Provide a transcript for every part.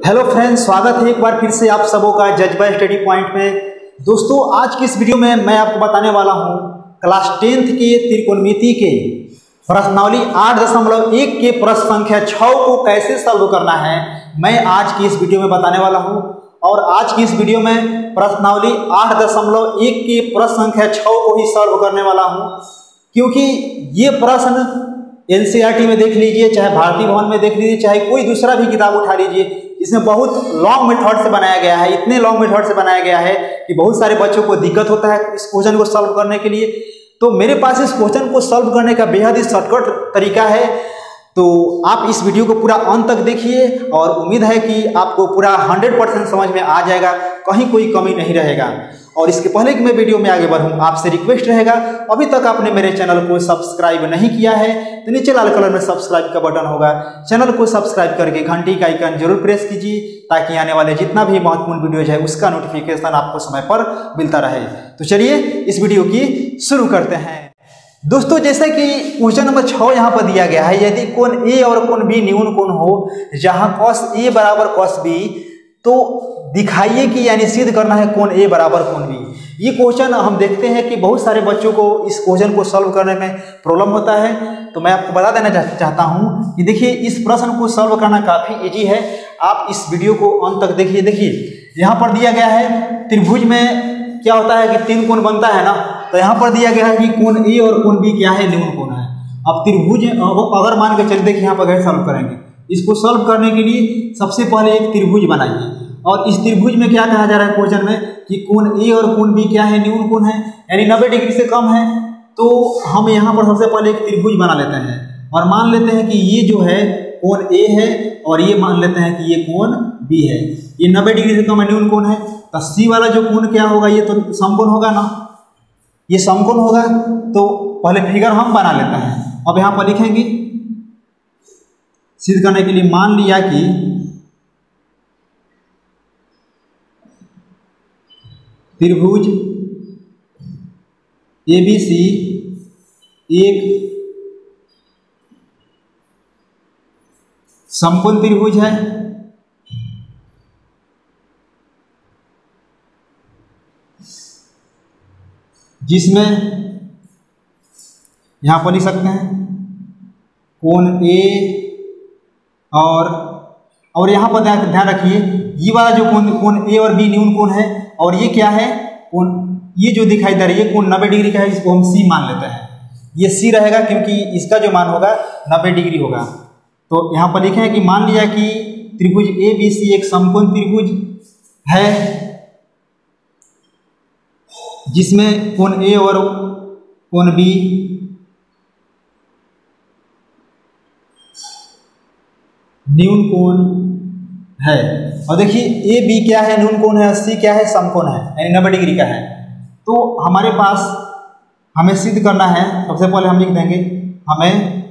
Hello friends, स्वागत है एक बार फिर से आप सबों का जज्बा स्टडी पॉइंट में। दोस्तों, आज की इस वीडियो में मैं आपको बताने वाला हूं क्लास 10th के त्रिकोणमिति के प्रश्नावली 8.1 के प्रश्न संख्या 6 को कैसे सॉल्व करना है, मैं आज की इस वीडियो में बताने वाला हूं। और आज की इस वीडियो में प्रश्नावली 8.1 के प्रश्न संख्या 6 को ही सॉल्व करने वाला हूं, क्योंकि ये प्रश्न एनसीईआरटी में देख लीजिए, चाहे भारतीय भवन में देख लीजिए, चाहे कोई दूसरा भी किताब उठा लीजिए, इसमें बहुत लॉन्ग मेथड से बनाया गया है। इतने लॉन्ग मेथड से बनाया गया है कि बहुत सारे बच्चों को दिक्कत होता है इस क्वेश्चन को सॉल्व करने के लिए। तो मेरे पास इस क्वेश्चन को सॉल्व करने का बेहद ही शॉर्टकट तरीका है। तो आप इस वीडियो को पूरा अंत तक देखिए और उम्मीद है कि आपको पूरा 100% समझ में आ जाएगा, कहीं कोई कमी नहीं रहेगा। और इसके पहले कि मैं वीडियो में आगे बढ़ूं, आपसे रिक्वेस्ट रहेगा, अभी तक आपने मेरे चैनल को सब्सक्राइब नहीं किया है तो नीचे लाल कलर में सब्सक्राइब का बटन होगा, चैनल को सब्सक्राइब करके घंटी का आइकन जरूर प्रेस कीजिए, ताकि आने वाले जितना भी महत्वपूर्ण वीडियोज है उसका नोटिफिकेशन आपको समय पर मिलता रहे। तो चलिए इस वीडियो की शुरू करते हैं। दोस्तों, जैसे कि क्वेश्चन नंबर 6 यहाँ पर दिया गया है, यदि कोण ए और कोण बी न्यून कोण हो जहाँ cos ए बराबर cos बी, तो दिखाइए कि यानी सिद्ध करना है कोण ए बराबर कोण बी। ये क्वेश्चन हम देखते हैं कि बहुत सारे बच्चों को इस क्वेश्चन को सॉल्व करने में प्रॉब्लम होता है। तो मैं आपको बता देना चाहता हूँ कि देखिए, इस प्रश्न को सॉल्व करना काफ़ी इजी है। आप इस वीडियो को अंत तक देखिए। देखिए यहाँ पर दिया गया है, त्रिभुज में क्या होता है कि 3 कोण बनता है ना, तो यहाँ पर दिया गया है कि कोण ए और कोण बी क्या है, न्यून कोण है। अब त्रिभुज अगर मान के चलते कि यहाँ पर कैसे सॉल्व करेंगे, इसको सॉल्व करने के लिए सबसे पहले एक त्रिभुज बनाइए। और इस त्रिभुज में क्या कहा जा रहा है क्वेश्चन में कि कोण ए और कोण बी क्या है, न्यून कोण है, यानी 90 डिग्री से कम है। तो हम यहाँ पर सबसे पहले एक त्रिभुज बना लेते हैं और मान लेते हैं कि ये जो है कोण ए है और ये मान लेते हैं कि ये कोण बी है। ये 90 डिग्री से कम है, न्यून कोण है। तो सी वाला जो कोण क्या होगा, ये तो समकोण होगा ना, ये समकोण होगा। तो पहले फिगर हम बना लेते हैं। अब यहाँ पर लिखेंगे सिद्ध करने के लिए, मान लिया कि त्रिभुज ABC एक समकोण त्रिभुज है जिसमें यहां पर लिख सकते हैं कोण A और यहां पर ध्यान रखिए, ये वाला जो कोण A और B न्यून कोण है, और ये क्या है कोण, ये जो दिखाई दे रही है कोण 90 डिग्री का है, इसको हम C मान लेते हैं। ये C रहेगा क्योंकि इसका जो मान होगा 90 डिग्री होगा। तो यहाँ पर लिखे हैं कि मान लिया कि त्रिभुज ABC एक समकोण त्रिभुज है जिसमें कोण A और कोण B न्यून कोण है। और देखिए ए बी क्या है, न्यून कोण है, सी क्या है, समकोण है, यानी 90 डिग्री का है। तो हमारे पास हमें सिद्ध करना है, सबसे पहले हम लिख देंगे, हमें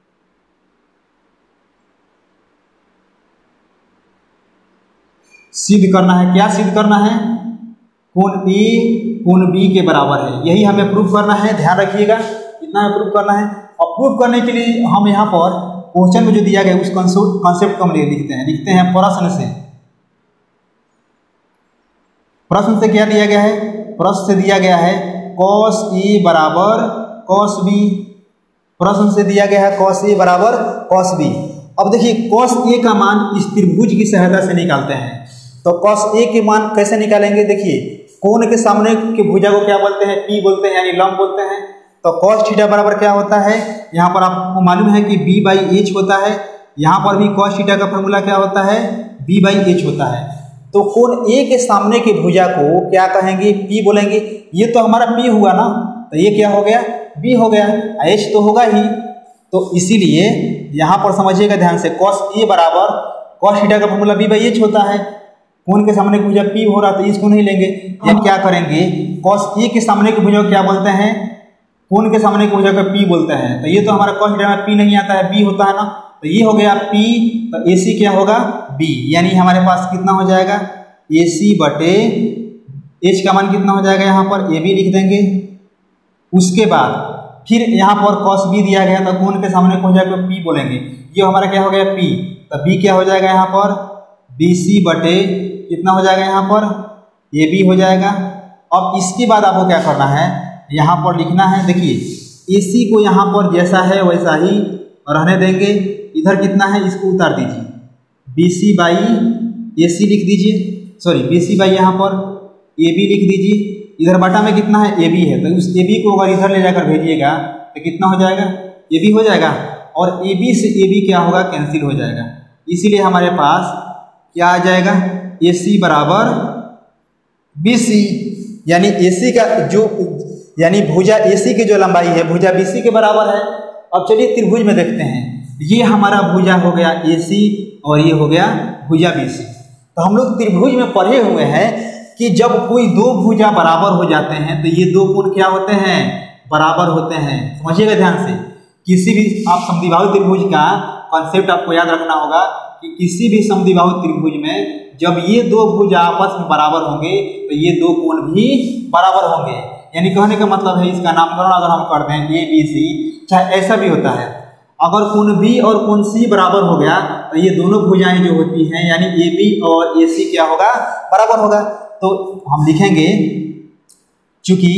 सिद्ध करना है। क्या सिद्ध करना है, कोण ए कोण बी के बराबर है, यही हमें प्रूफ करना है। ध्यान रखिएगा, इतना हमें प्रूफ करना है। और प्रूफ करने के लिए हम यहाँ पर क्वेश्चन में जो दिया गया उस कॉन्सेप्ट को हम लिखते हैं प्रश्न से। प्रश्न से क्या दिया गया है, प्रश्न से दिया गया है cos A बराबर cos B। प्रश्न से दिया गया है cos A बराबर cos B। अब देखिए cos A का मान इस त्रिभुज की सहायता से निकालते हैं। तो cos A के मान कैसे निकालेंगे, देखिए कोण के सामने की भुजा को क्या बोलते हैं, P बोलते हैं, यानी लंब बोलते हैं। तो cos थीटा बराबर क्या होता है, यहाँ पर आपको मालूम है कि B/H होता है। यहाँ पर भी cos थीटा का फॉर्मूला क्या होता है, B/H होता है। तो कोण A के सामने की भुजा को क्या कहेंगे, P बोलेंगे। ये तो हमारा P हुआ ना, तो ये क्या हो गया, B हो गया, H तो होगा ही। तो इसीलिए यहाँ पर समझिएगा ध्यान से, cos A बराबर cos थीटा का फॉर्मूला B/H होता है। कोण के सामने की भुजा P हो रहा, तो इसको नहीं लेंगे। या क्या करेंगे, cos A के सामने की भुजा को क्या बोलते हैं, कोण के सामने की भुजा को P बोलते हैं। तो ये तो हमारा cos थीटा में P नहीं आता है, B होता है ना, तो ये हो गया P। तो AC क्या होगा, B, यानी हमारे पास कितना हो जाएगा, AC बटे H का मान कितना हो जाएगा, यहाँ पर AB लिख देंगे। उसके बाद फिर यहाँ पर cos b दिया गया तो कोण के सामने हो जाएगा p बोलेंगे, ये हमारा क्या हो गया p, तो b क्या हो जाएगा यहाँ पर BC बटे कितना हो जाएगा यहाँ पर AB हो जाएगा। अब इसके बाद आपको क्या करना है, यहाँ पर लिखना है, देखिए AC को यहाँ पर जैसा है वैसा ही रहने देंगे। इधर कितना है इसको उतार दीजिए, BC बाई AC लिख दीजिए, सॉरी BC बाई यहाँ पर AB लिख दीजिए। इधर बटा में कितना है AB है, तो उस AB को अगर इधर ले जाकर भेजिएगा तो कितना हो जाएगा AB हो जाएगा, और AB से AB क्या होगा कैंसिल हो जाएगा। इसीलिए हमारे पास क्या आ जाएगा AC बराबर BC, यानी AC का जो यानी भुजा AC की जो लंबाई है भुजा BC के बराबर है। अब चलिए त्रिभुज में देखते हैं, ये हमारा भुजा हो गया AC और ये हो गया भुजा BC। तो हम लोग त्रिभुज में पढ़े हुए हैं कि जब कोई दो भुजा बराबर हो जाते हैं तो ये दो कोण क्या होते हैं, बराबर होते हैं। समझिएगा ध्यान से, किसी भी आप समद्विबाहु त्रिभुज का कॉन्सेप्ट आपको याद रखना होगा कि किसी भी समद्विबाहु त्रिभुज में जब ये दो भुजा आपस में बराबर होंगे तो ये दो कोण भी बराबर होंगे। यानी कहने का मतलब है, इसका नामकरण अगर हम कर दें ABC, चाहे ऐसा भी होता है, अगर कोण B और कोण C बराबर हो गया तो ये दोनों भुजाएं जो होती हैं यानी AB और AC क्या होगा, बराबर होगा। तो हम लिखेंगे, चूंकि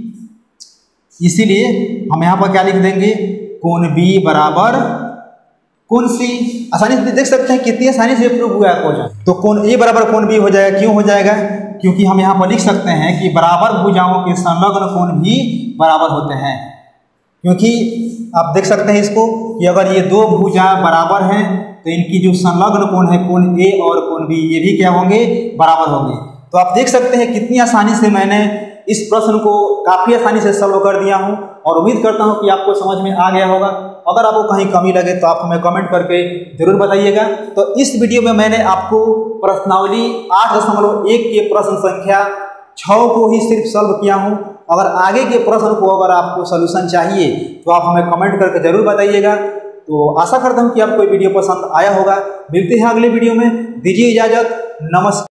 इसीलिए हम यहाँ पर क्या लिख देंगे, कोण B बराबर कोण C। आसानी से देख सकते हैं कितनी आसानी से प्रूव हुआ है क्वेश्चन। तो कोण A बराबर कोण B हो जाएगा। क्यों हो जाएगा, क्योंकि हम यहाँ पर लिख सकते हैं कि बराबर भुजाओं के संलग्न कोण भी बराबर होते हैं। क्योंकि आप देख सकते हैं इसको कि अगर ये दो भुजा बराबर हैं तो इनकी जो संलग्न कोण है कोण A और कोण B ये भी क्या होंगे, बराबर होंगे। तो आप देख सकते हैं कितनी आसानी से मैंने इस प्रश्न को काफ़ी आसानी से सॉल्व कर दिया हूं, और उम्मीद करता हूं कि आपको समझ में आ गया होगा। अगर आपको कहीं कमी लगे तो आप हमें कमेंट करके जरूर बताइएगा। तो इस वीडियो में मैंने आपको प्रश्नावली 8.1 के प्रश्न संख्या 6 को ही सिर्फ सॉल्व किया हूं। अगर आगे के प्रश्न को अगर आपको सोल्यूशन चाहिए तो आप हमें कमेंट करके जरूर बताइएगा। तो आशा करता हूं कि आपको वीडियो पसंद आया होगा। मिलते हैं अगले वीडियो में, दीजिए इजाजत, नमस्कार।